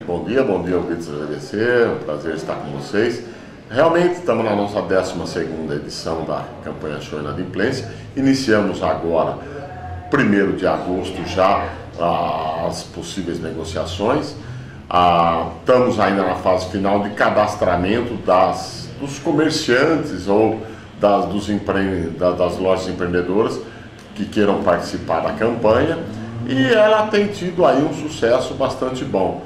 bom dia ouvintes da BBC, é um prazer estar com vocês. Realmente estamos na nossa 12ª edição da campanha Show Inadimplência. Iniciamos agora, 1º de agosto, já as possíveis negociações. Estamos ainda na fase final de cadastramento dos comerciantes ou das lojas empreendedoras que queiram participar da campanha, e ela tem tido aí um sucesso bastante bom.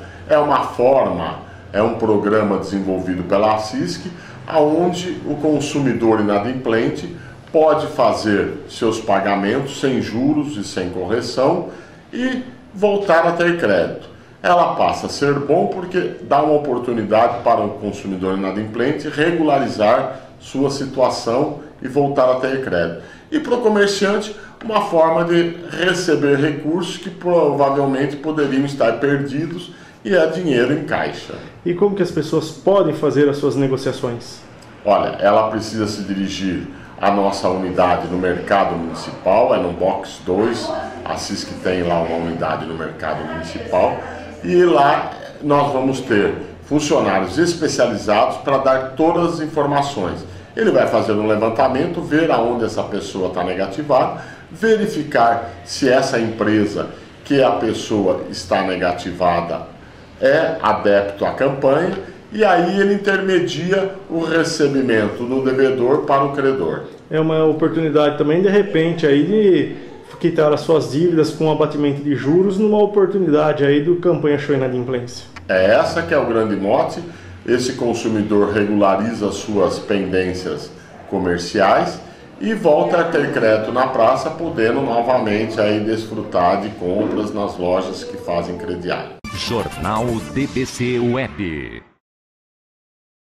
É um programa desenvolvido pela ACISC, onde o consumidor inadimplente pode fazer seus pagamentos sem juros e sem correção e voltar a ter crédito. Ela passa a ser bom porque dá uma oportunidade para o consumidor inadimplente regularizar sua situação e voltar a ter crédito. E para o comerciante, uma forma de receber recursos que provavelmente poderiam estar perdidos, e é dinheiro em caixa. E como que as pessoas podem fazer as suas negociações? Olha, ela precisa se dirigir à nossa unidade no Mercado Municipal, é no Box 2, a CISC tem lá uma unidade no Mercado Municipal, e lá nós vamos ter funcionários especializados para dar todas as informações. Ele vai fazer um levantamento, ver aonde essa pessoa está negativada, verificar se essa empresa que a pessoa está negativada é adepto à campanha, e aí ele intermedia o recebimento do devedor para o credor. É uma oportunidade também, de repente, aí de quitar as suas dívidas com abatimento de juros, numa oportunidade aí do campanha Show Inadimplência. É essa que é o grande mote. Esse consumidor regulariza suas pendências comerciais e volta a ter crédito na praça, podendo novamente aí desfrutar de compras nas lojas que fazem crediário. Jornal DBC Web.